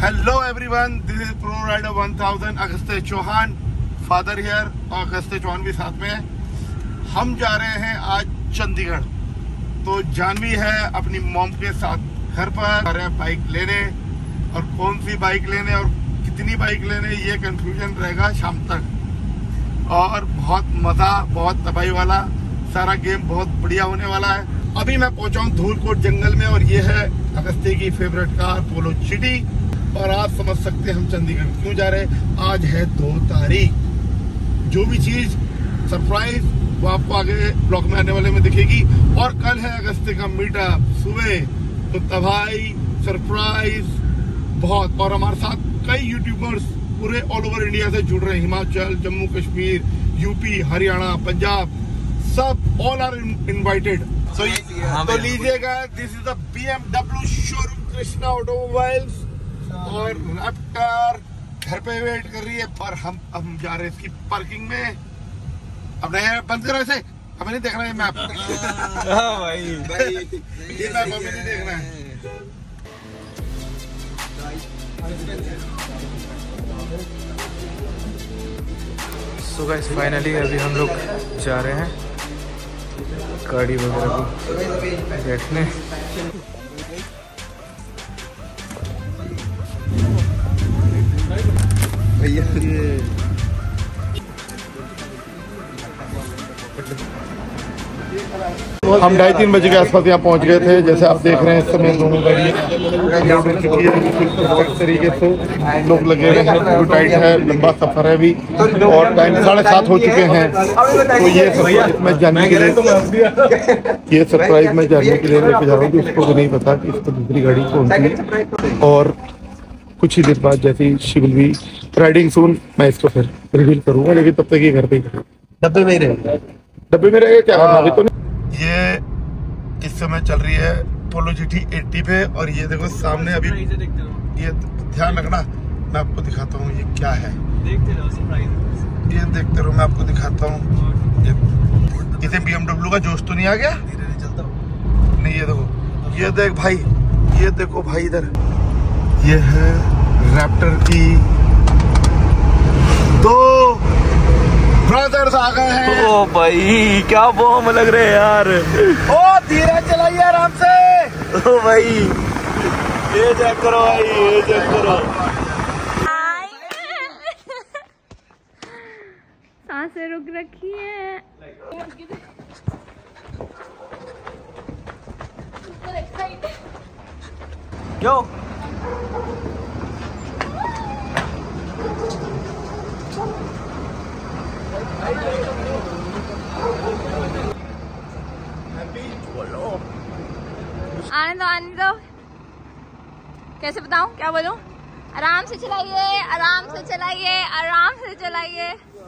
Hello everyone, this is pro rider 1000 Agastya Chauhan, father here और अगस्त्य चौहान भी साथ में है। हम जा रहे हैं आज चंडीगढ़। तो जानवी है अपनी मॉम के साथ घर पर, आ रहे हैं बाइक लेने। और कौन सी बाइक लेने और कितनी बाइक लेने ये कंफ्यूजन रहेगा शाम तक। और बहुत मजा, बहुत तबाही वाला सारा गेम बहुत बढ़िया होने वाला है। अभी मैं पहुंचा हूँ धूलकोट जंगल में और ये है अगस्त्य की फेवरेट कार पोलो जीटी। और आप समझ सकते हैं हम चंडीगढ़ क्यों जा रहे हैं। आज है 2 तारीख। जो भी चीज सरप्राइज वो आपको आगे ब्लॉग में आने वाले में दिखेगी। और कल है अगस्त्य का मीटअप सुबह, तो तबाही सरप्राइज बहुत। और हमारे साथ कई यूट्यूबर्स पूरे ऑल ओवर इंडिया से जुड़ रहे हैं। हिमाचल, जम्मू कश्मीर, यूपी, हरियाणा, पंजाब, सब ऑल आर इनवाइटेड। तो लीजिएगा, this is the BMW showroom Krishna automobiles. और रैप्टर घर पे वेट कर रही है, पर हम जा रहे हैं इसकी पार्किंग में। अब नहीं बंद करो इसे, हमें नहीं देखना है मैप। भाई ये मैप हमें नहीं देखना है। सो गाइस फाइनली अभी हम लोग जा रहे हैं गाड़ी वगैरह को बैठने। हम 2:30 बजे के आसपास यहाँ पहुँच गए थे। जैसे आप देख रहे हैं इस समय दोनों गाड़ियाँ तरीके से लोग लगे हुए हैं। टाइट है, लंबा सफर है अभी और टाइम 7:30 हो चुके हैं। तो ये सरप्राइज मैं जानने के लिए लेके जा रहा हूँ। उसको भी नहीं पता कि इसको दूसरी गाड़ी कौन सी। और कुछ ही देर बाद जैसे ही she will be riding soon, मैं इसको फिर रिवील करूंगा। लेकिन तब तक ये घर पे ही डब्बे में रहेगा क्या अभी तो नहीं। ये इस समय चल रही है पोलो जीटी 80 पे। और ये देखो सामने अभी ये ध्यान रखना, मैं आपको दिखाता हूँ ये क्या है। ये देखते रहो, मैं आपको दिखाता हूँ। इसे BMW का जोश तो नहीं आ गया? नहीं, ये देखो, ये देख भाई, ये देखो भाई इधर, ये है रैप्टर की 2 ब्रदर्स आ गए हैं। ओ भाई क्या बॉम्ब लग रहे हैं यार। ओ धीरे चलाइए, आराम से। ओ भाई ये चेक करो भाई, ये चेक करो। सांसें रुक रखी है। यो आने दो। कैसे बताऊं, क्या बोलूं? आराम से चलाइए, आराम से चलाइए, आराम से चलाइए।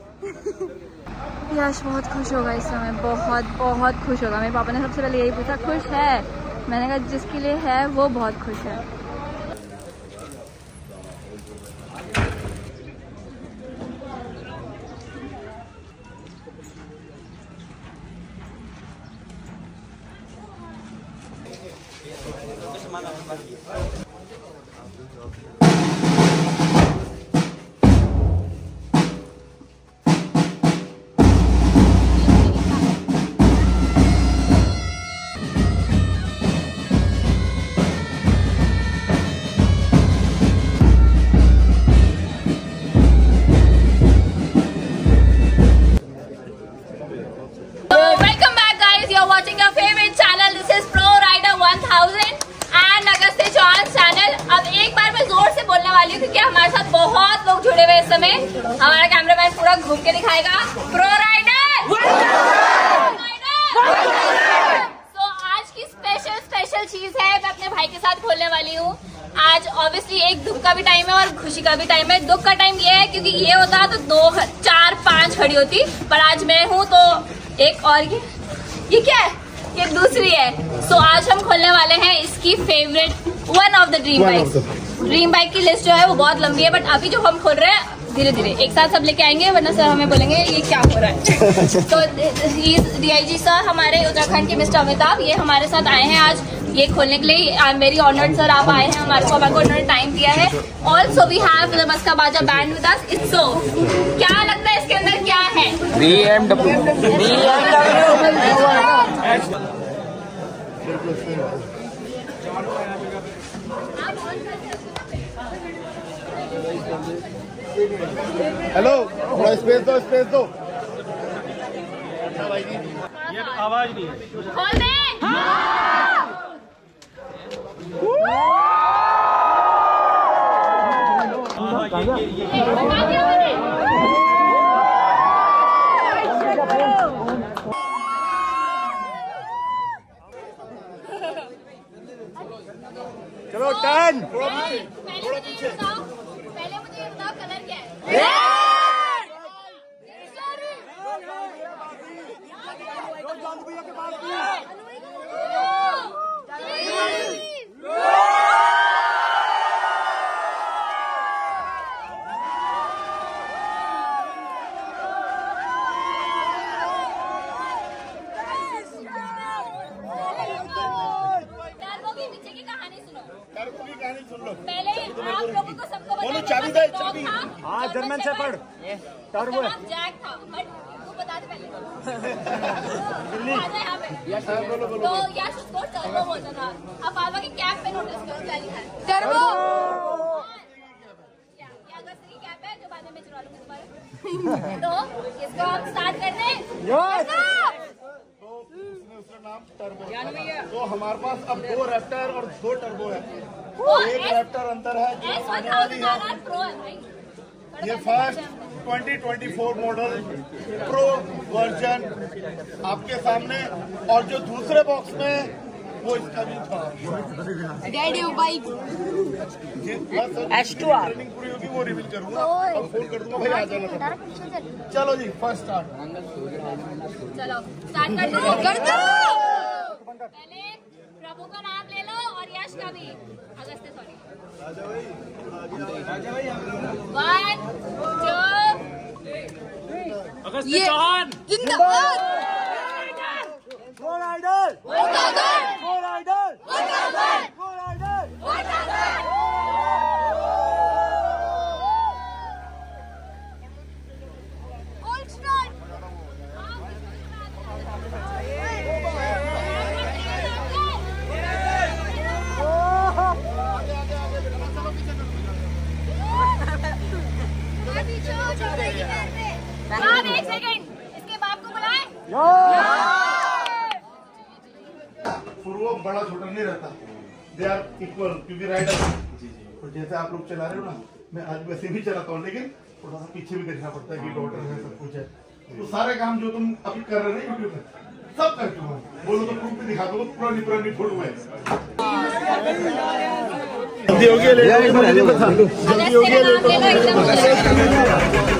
यश बहुत खुश होगा इस समय, बहुत खुश होगा। मेरे पापा ने सबसे पहले यही पूछा, खुश है? मैंने कहा जिसके लिए है वो बहुत खुश है। क्योंकि हमारे साथ बहुत लोग जुड़े हुए इस समय। हमारा कैमरामैन पूरा घूम के दिखाएगा। Pro rider. तो आज की स्पेशल चीज है, मैं अपने भाई के साथ खोलने वाली हूँ। आज ऑब्वियसली एक दुख का भी टाइम है और खुशी का भी टाइम है। दुख का टाइम ये है क्योंकि ये होता तो 2, 4, 5 खड़ी होती, पर आज मैं हूँ तो एक। और ये क्या है? ये दूसरी है। तो आज हम खोलने वाले हैं इसकी favourite, one of the dream bike की लिस्ट जो है वो बहुत लंबी है, बट अभी जो हम खोल रहे हैं धीरे धीरे एक साथ सब लेके आएंगे, वरना सर हमें बोलेंगे ये क्या हो रहा है। तो DIG सर हमारे उत्तराखंड के मिस्टर अमिताभ, ये हमारे साथ आए हैं आज ये खोलने के लिए I am very honoured sir, आप आए हैं, हमारे को उन्होंने टाइम दिया है। Also we have the Maska Baja band with us. It's so, क्या लगता है इसके अंदर क्या है? BMW। हेलो, थोड़ा स्पेस दो, स्पेस दो। ये आवाज नहीं है। खोल दे। चलो टर्न। थोड़ा पीछे। पहले मुझे ये बताओ कलर क्या है? कहानी सुन लो। पहले आप लोगों को सबको बोलो चाबी दे, चाबी। हाँ जर्मन से पढ़। टर्बो है। जैक था, बट तू बता दे पहले। यहाँ पे। तो यश उसको टर्बो बोलता था। अब पापा की कैप पे नोटिस करो क्या लिखा है? टर्बो। ये अगस्त की कैप है जो बाद में मैं चुरा लूंगी तुम्हारे। तो इसको हम स्टार्ट करते हैं। उसका नाम टर्बो। तो हमारे पास अब 2 रैप्टर और 2 टर्बो है। एक रैप्टर अंदर है जो आने वाली है। ये फर्स्ट 2024 मॉडल प्रो वर्जन आपके सामने, और जो दूसरे बॉक्स में वो इसका भी था। डैडी बाइक S2R ट्रेनिंग पूरी होगी वो रिवील करूंगा, अब फोन कर दूंगा भाई आ जाना। चलो जी फर्स्ट स्टार्ट। चलो स्टार्ट कर दो। पहले प्रभु का नाम ले लो और यश का भी। अगस्त सॉरी। 1 2 अगस्त चौहान जिंदाबाद। Goal idol. Goal idol. आप 1 सेकंड इसके बाप को बुलाए। पूर्व बड़ा छोटा नहीं रहता, दे आर इक्वल, क्योंकि राइडर। और जैसे आप लोग चला रहे हो ना, मैं आज वैसे भी चलाता हूँ, लेकिन थोड़ा सा पीछे भी देखना पड़ता है कि डॉटर है, सब कुछ है। तो सारे काम जो तुम अभी कर रहे हो यूट्यूब में सब कर चुका हूँ। बोलो तो प्रूफ भी दिखा दो, पुरानी फोटो है। जल्दी हो गया, जल्दी हो गया।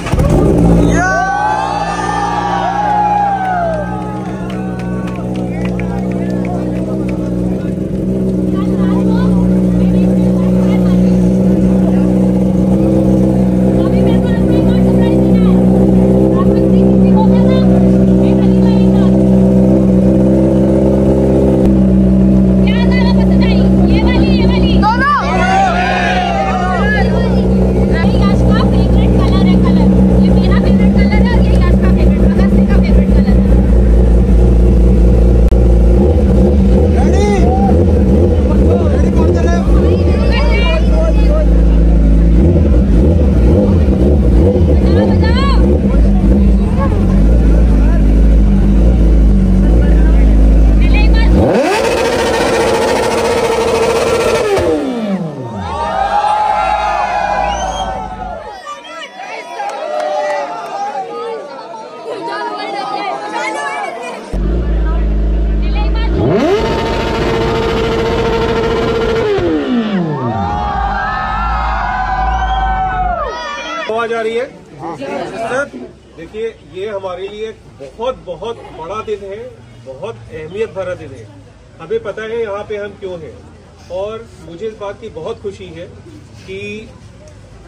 आवाज आ रही है सर? देखिए ये हमारे लिए बहुत बहुत बड़ा दिन है, बहुत अहमियत भरा दिन है। हमें पता है यहाँ पे हम क्यों हैं, और मुझे इस बात की बहुत खुशी है कि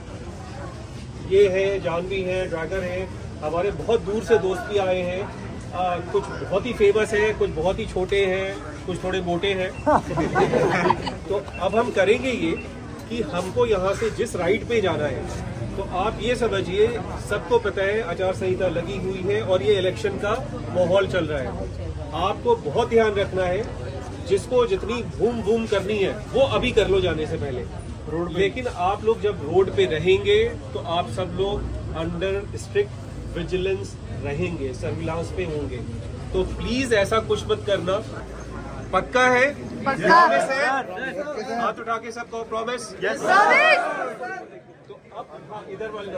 ये है जानवी है, ड्रैगन है, हमारे बहुत दूर से दोस्त भी आए हैं। कुछ बहुत ही फेमस है, कुछ बहुत ही छोटे हैं, कुछ थोड़े मोटे हैं। तो अब हम करेंगे ये कि हमको यहाँ से जिस राइड पे जाना है, तो आप ये समझिए, सबको पता है आचार संहिता लगी हुई है और ये इलेक्शन का माहौल चल रहा है। आपको बहुत ध्यान रखना है, जिसको जितनी घूम घूम करनी है वो अभी कर लो जाने से पहले। लेकिन आप लोग जब रोड पे रहेंगे तो आप सब लोग अंडर स्ट्रिक्ट विजिलेंस रहेंगे, सर्विलांस पे होंगे। तो प्लीज ऐसा कुछ मत करना। पक्का है? प्रॉमिस है? हाथ उठा के सबको प्रॉमिस। यस। तो अब इधर वाले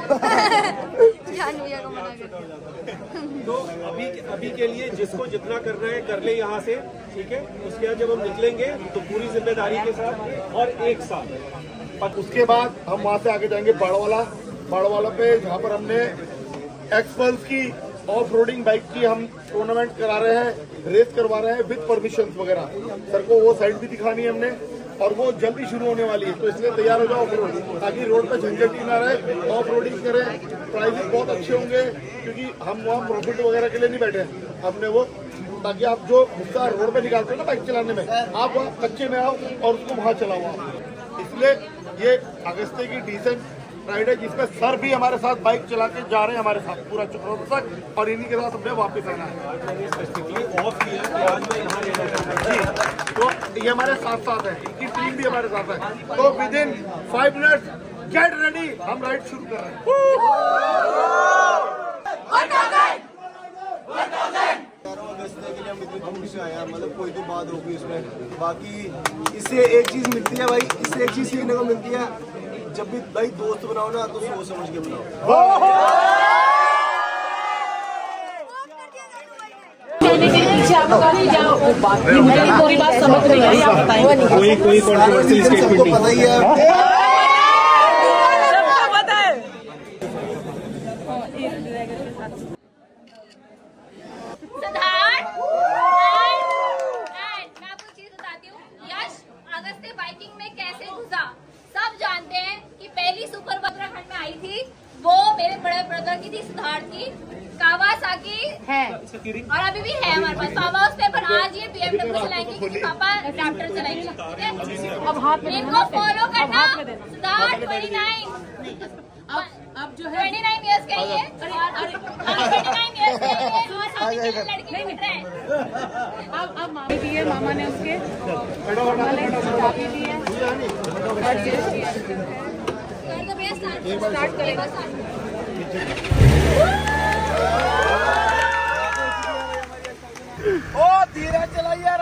तो अभी के लिए जिसको जितना करना है कर ले यहाँ से, ठीक है? उसके बाद जब हम निकलेंगे तो पूरी जिम्मेदारी के साथ और एक साथ। उसके बाद हम वहाँ से आगे जाएंगे बाड़वाला पे, जहाँ पर हमने एक्सपल्स की ऑफ रोडिंग बाइक की हम टूर्नामेंट करा रहे हैं, रेस करवा रहे हैं विद परमिशन वगैरह। सर को वो साइड भी दिखानी है हमने, और वो जल्दी शुरू होने वाली है, तो इसलिए तैयार हो जाओ ताकि रोड पे झंझट ही ना रहे। ऑफ रोडिंग करें, प्राइजेस बहुत अच्छे होंगे, क्योंकि हम वहाँ प्रॉफिट वगैरह के लिए नहीं बैठे हैं। हमने वो ताकि आप जो गुस्सा रोड पे निकालते हो ना बाइक चलाने में, आप वहाँ कच्चे में आओ और उसको वहाँ चलाओ। इसलिए ये अगस्ते की डिसेंट राइड है, जिसमें सर भी हमारे साथ बाइक चला के जा रहे हैं हमारे साथ पूरा चक्रोर तक, और इन्हीं के साथ हमने वापस आना है। ऑफ किया कि आज मैं यहाँ रहना। तो ये हमारे साथ साथ है, इनकी टीम भी हमारे साथ है। तो within 5 minutes get ready, हम राइड शुरू कर रहे हैं। के लिए हम इतनी दूर से आए, मतलब कोई तो बात होगी इसमें। बाकी इससे एक चीज मिलती है भाई, इससे एक चीज सीखने को मिलती है, जब भी भाई दोस्त बनाओ ना तो सोच समझ के बनाओ। पूरी बात समझ नहीं आई, आप बताएं। कोई कंट्रोवर्शियल स्टेटमेंट नहीं। पता ही है। और अभी भी है हमारे पास फार्म हाउस पे, पर आज ये BMW चलाएंगे क्योंकि पापा रैप्टर चलाएंगे, ठीक है? अब हाथ में इनको फॉलो करना। सिद्धार्थ 29 अब जो है 29 इयर्स का ही है, 29 इयर्स का ही है, और सामने लड़के मिल रहे हैं। अब मामी भी है, मामा ने उसके काफी भी है और GST स्टार्ट करेगा। ओ धीरे चलाइए।